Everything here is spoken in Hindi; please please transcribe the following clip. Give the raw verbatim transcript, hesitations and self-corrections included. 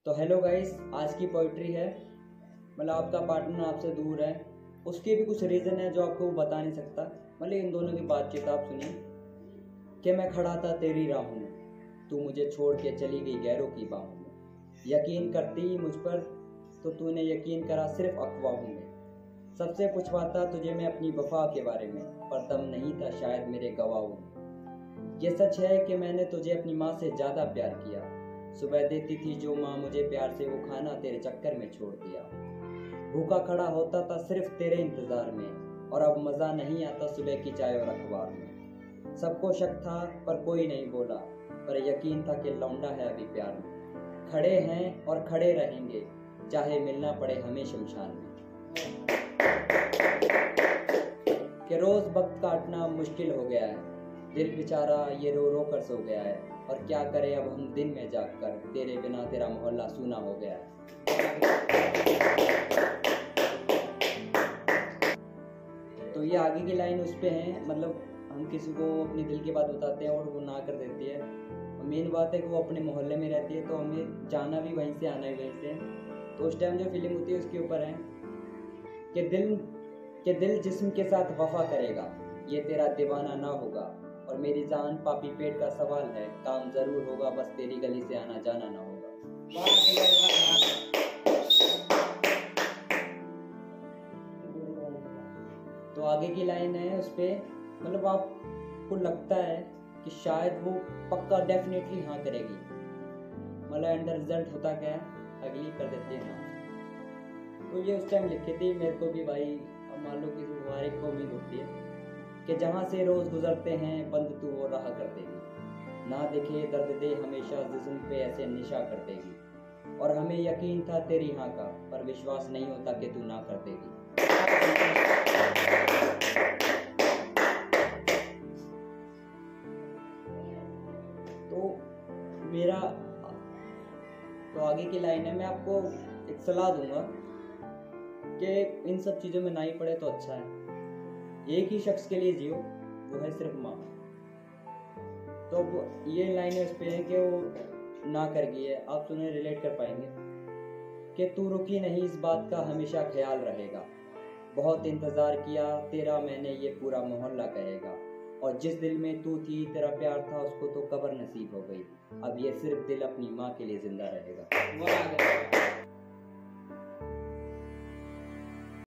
तो हेलो गाइस, आज की पोइट्री है। मतलब आपका पार्टनर आपसे दूर है, उसके भी कुछ रीज़न है जो आपको वो बता नहीं सकता। मतलब इन दोनों की बातचीत आप सुनिए कि मैं खड़ा था तेरी राहों में, तू मुझे छोड़ के चली गई गैरों की बाहों में। यकीन करती मुझ पर तो तूने यकीन करा सिर्फ अफवाहों में। सबसे पूछवाता तुझे मैं अपनी वफा के बारे में, पर दम नहीं था शायद मेरे गवाहों में। ये सच है कि मैंने तुझे अपनी माँ से ज़्यादा प्यार किया। सुबह देती थी जो माँ मुझे प्यार से, वो खाना तेरे चक्कर में छोड़ दिया। भूखा खड़ा होता था सिर्फ तेरे इंतज़ार में, और अब मज़ा नहीं आता सुबह की चाय और अखबार में। सबको शक था पर कोई नहीं बोला, पर यकीन था कि लौंडा है अभी प्यार में। खड़े हैं और खड़े रहेंगे, चाहे मिलना पड़े हमें शमशान में। कि रोज़ वक्त काटना मुश्किल हो गया है, दिल बेचारा ये रो रो कर सो गया है। और क्या करे अब हम दिन में जागकर, तेरे बिना तेरा मोहल्ला सूना हो गया है। तो ये आगे की लाइन उस पे है, मतलब हम किसी को अपने दिल की बात बताते हैं और वो ना कर देती है। मेन बात है कि वो अपने मोहल्ले में रहती है, तो हमें जाना भी वहीं से, आना भी वहीं से। तो उस टाइम जो फीलिंग होती है उसके ऊपर है कि दिल के दिल जिस्म के साथ वफा करेगा, ये तेरा दीवाना ना होगा। और मेरी जान पापी पेट का सवाल है, काम जरूर होगा, बस तेरी गली से आना जाना ना होगा। तो आगे की लाइन है उस पे, मतलब आपको लगता है कि शायद वो पक्का डेफिनेटली हाँ करेगी। मतलब एंड रिजल्ट होता क्या है, अगली कर देते हैं ना। तो ये उस टाइम लिखी थी मेरे को भी भाई। अब मान लो किसी हर एक को उम्मीद होती है कि जहाँ से रोज़ गुजरते हैं बंद तू वो राह कर देगी। ना देखे दर्द दे हमेशा जिस्म पे ऐसे निशा कर देगी। और हमें यकीन था तेरी हाँ का, पर विश्वास नहीं होता कि तू ना कर देगी। तो मेरा तो आगे की लाइन है, मैं आपको एक सलाह दूंगा कि इन सब चीज़ों में ना ही पड़े तो अच्छा है। एक ही शख्स के लिए जियो, वो है सिर्फ माँ। तो ये लाइन इस पे है कि वो ना कर गई है, आप सुने रिलेट कर पाएंगे कि तू रुकी नहीं इस बात का हमेशा ख्याल रहेगा। बहुत इंतज़ार किया तेरा मैंने ये पूरा मोहल्ला कहेगा। और जिस दिल में तू थी तेरा प्यार था, उसको तो कब्र नसीब हो गई। अब ये सिर्फ दिल अपनी माँ के लिए जिंदा रहेगा।